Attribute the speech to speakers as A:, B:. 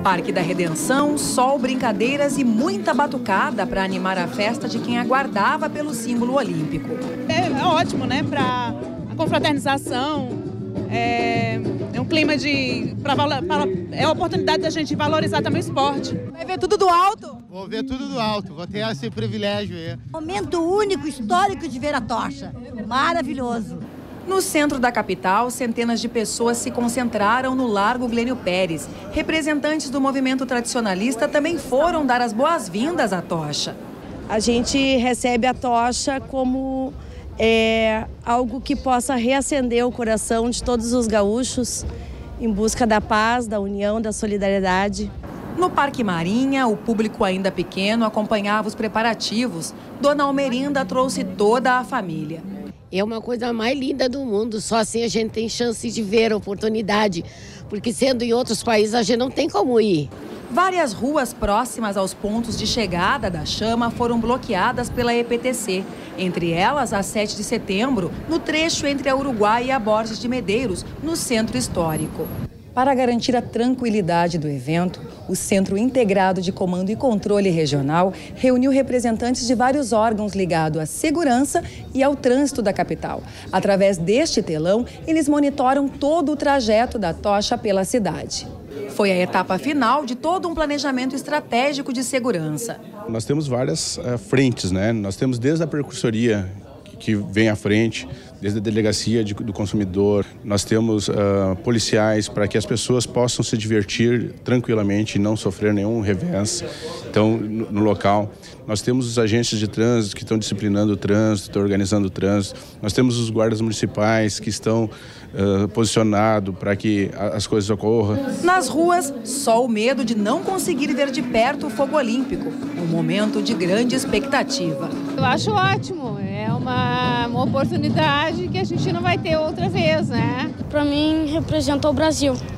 A: Parque da Redenção, sol, brincadeiras e muita batucada para animar a festa de quem aguardava pelo símbolo olímpico.
B: É ótimo, né? Para a confraternização, é um clima é a oportunidade da gente valorizar também o esporte.
C: Vai ver tudo do alto?
D: Vou ver tudo do alto, vou ter esse privilégio aí.
E: Momento único, histórico de ver a tocha. Maravilhoso.
A: No centro da capital, centenas de pessoas se concentraram no Largo Glênio Pérez. Representantes do movimento tradicionalista também foram dar as boas-vindas à tocha.
F: A gente recebe a tocha como algo que possa reacender o coração de todos os gaúchos em busca da paz, da união, da solidariedade.
A: No Parque Marinha, o público ainda pequeno acompanhava os preparativos. Dona Almerinda trouxe toda a família.
G: É uma coisa mais linda do mundo, só assim a gente tem chance de ver a oportunidade, porque sendo em outros países a gente não tem como ir.
A: Várias ruas próximas aos pontos de chegada da chama foram bloqueadas pela EPTC. Entre elas, a 7 de setembro, no trecho entre a Uruguai e a Borges de Medeiros, no centro histórico. Para garantir a tranquilidade do evento, o Centro Integrado de Comando e Controle Regional reuniu representantes de vários órgãos ligados à segurança e ao trânsito da capital. Através deste telão, eles monitoram todo o trajeto da tocha pela cidade. Foi a etapa final de todo um planejamento estratégico de segurança.
H: Nós temos várias frentes, né? Nós temos desde a percursoria, que vem à frente, desde a delegacia do consumidor. Nós temos policiais para que as pessoas possam se divertir tranquilamente e não sofrer nenhum revés. Então, no local, nós temos os agentes de trânsito que estão disciplinando o trânsito, estão organizando o trânsito. Nós temos os guardas municipais que estão posicionados para que as coisas ocorram.
A: Nas ruas, só o medo de não conseguir ver de perto o fogo olímpico. Um momento de grande expectativa.
I: Eu acho ótimo. É uma oportunidade que a gente não vai ter outra vez, né?
J: Para mim, representa o Brasil.